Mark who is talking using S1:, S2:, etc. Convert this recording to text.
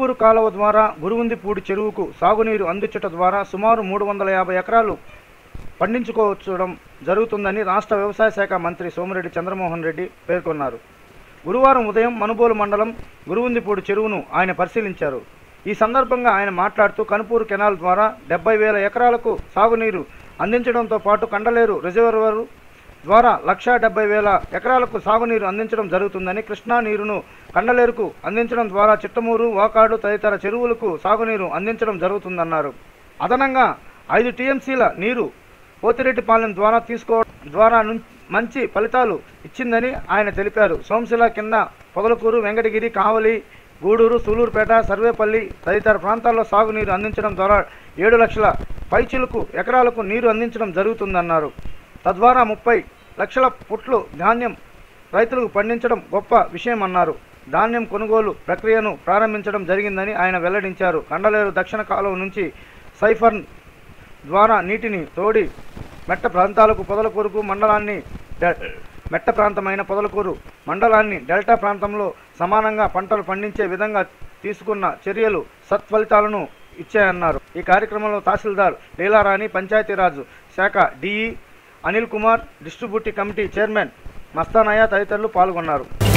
S1: కనుపూరు కాలువ ద్వారా గురువుందిపూడి చెరువుకు సాగునీరు అందించట ద్వారా సుమారు 350 ఎకరాలు పండించుకోవచ్చడం జరుగుతుందని రాష్ట్ర వ్యవసాయ శాఖ మంత్రి సోమిరెడ్డి చంద్రమోహన్ రెడ్డి పేర్కొన్నారు. గురువారం ఉదయం మనుబోలు మండలం గురువుందిపూడి చెరువును ఆయన పరిశీలించారు. ఈ సందర్భంగా ఆయన మాట్లాడుతూ కనుపూరు కెనాల్ ద్వారా 70,000 ఎకరాలకు సాగునీరు అందించడంతో పాటు కండలేరు రిజర్వాయరు ద్వారా 170,000 ఎకరాలకు సాగునీరు అందించడం జరుగుతుందని, కృష్ణా నీరును కండలేరుకు అందించడం ద్వారా చిట్టమూరు, వాకాడు తదితర చెరువులకు సాగునీరు అందించడం జరుగుతుందన్నారు. అదనంగా 5 టీఎంసీల నీరు పోతిరెడ్డిపాలెం ద్వారా తీసుకోవడం ద్వారా మంచి ఫలితాలు ఇచ్చిందని ఆయన తెలిపారు. సోమశిల కింద పొదలకూరు, వెంకటగిరి, కావలి, గూడూరు, సూలూరుపేట, సర్వేపల్లి తదితర ప్రాంతాల్లో సాగునీరు అందించడం ద్వారా 7 లక్షల పైచిలకు ఎకరాలకు నీరు అందించడం జరుగుతుందన్నారు. తద్వారా 30 లక్షల పుట్లు ధాన్యం రైతులకు పండించడం గొప్ప విషయమన్నారు. ధాన్యం కొనుగోలు ప్రక్రియను ప్రారంభించడం జరిగిందని ఆయన వెల్లడించారు. కండలేరు దక్షిణ కాలువ నుంచి సైఫర్న్ ద్వారా నీటిని తోడి మెట్ట ప్రాంతాలకు పొదలకూరుకు మండలాన్ని మెట్ట ప్రాంతమైన పొదలకూరు మండలాన్ని డెల్టా ప్రాంతంలో సమానంగా పంటలు పండించే విధంగా తీసుకున్న చర్యలు సత్ఫలితాలను ఇచ్చాయన్నారు. ఈ కార్యక్రమంలో తహసీల్దార్ లీలారాణి, పంచాయతీరాజ్ శాఖ DE Anil Kumar, distributive committee chairman Mastanaiah తదితరులు పాల్గొన్నారు.